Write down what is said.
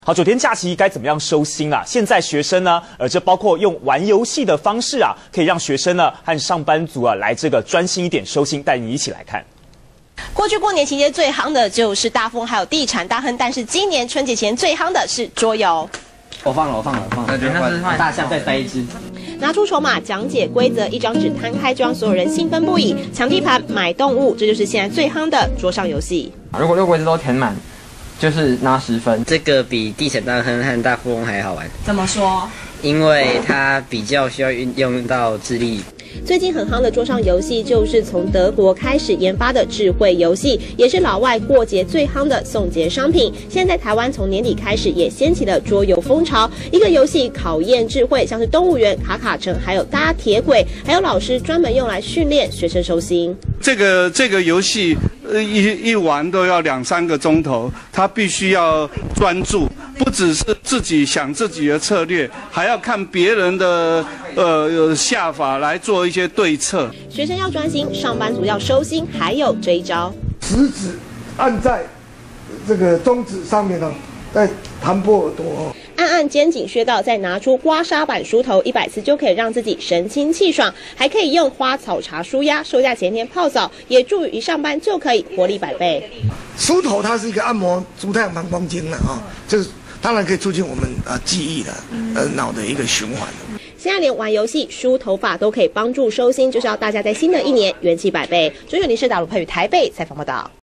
好，9天假期该怎么样收心啊？现在学生呢，这包括用玩游戏的方式啊，可以让学生呢和上班族啊来这个专心一点收心，带你一起来看。 过去过年期间最夯的就是大富翁还有地产大亨，但是今年春节前最夯的是桌游。 我放了，那就换大象再塞一只。 拿出筹码，讲解规则，一张纸摊开，就让所有人兴奋不已。抢地盘，买动物，这就是现在最夯的桌上游戏。 如果6个位置都填满，就是拿10分。 这个比地产大亨和大富翁还好玩。 怎么说？ 因为它比较需要运用到智力。 最近很夯的桌上游戏就是从德国开始研发的智慧游戏，也是老外过节最夯的送节商品。现在台湾从年底开始也掀起了桌游风潮，一个游戏考验智慧，像是动物园、卡卡城，还有搭铁轨，还有老师专门用来训练学生收心。 这个游戏一玩都要2、3个钟头，他必须要专注，不只是自己想自己的策略，还要看别人的下法来做一些对策。 学生要专心，上班族要收心，还有这一招： 食指按在这个中指上面呢，再弹破耳朵。 按肩颈穴道，再拿出刮痧板梳头100次，就可以让自己神清气爽。还可以用花草茶舒压，收假前天泡澡，也助于一上班就可以活力100倍。 梳头它是一个按摩足太阳膀胱经了啊，就是当然可以促进我们记忆的脑的一个循环。 现在连玩游戏、梳头发都可以帮助收心，就是要大家在新的一年元气100倍。中原林社大陆佩宇台北采访报道。